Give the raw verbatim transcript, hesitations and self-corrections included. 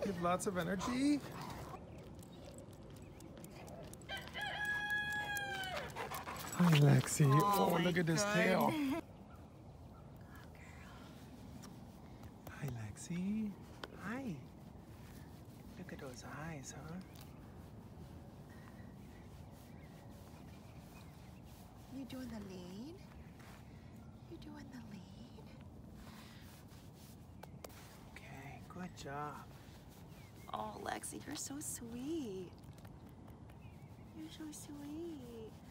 You have lots of energy? Hi, Lexi. Oh, Oh, look at this God. tail. Hi, Lexi. Hi. Look at those eyes, huh? You doing the lead? You doing the lead? Okay, good job. Oh, Lexi, you're so sweet. You're so sweet.